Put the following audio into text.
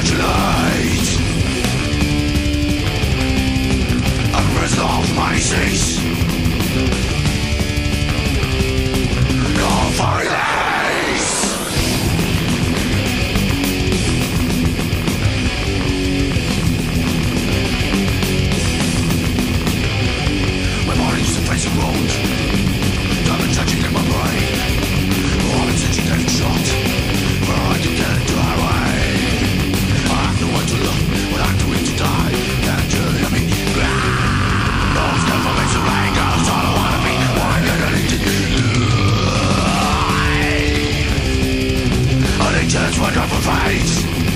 congratulate. A prisoner of my seas. Call for release. My body's a facing wound. Diamond touching in my brain. Bullets itching getting shot. Where I can get into our way. I have no one to love, but I'm too weak to die. Can't you hear me? Those never makes a rain, girls, all I wanna be. Why can't I need to? Addiction's wonderful fate.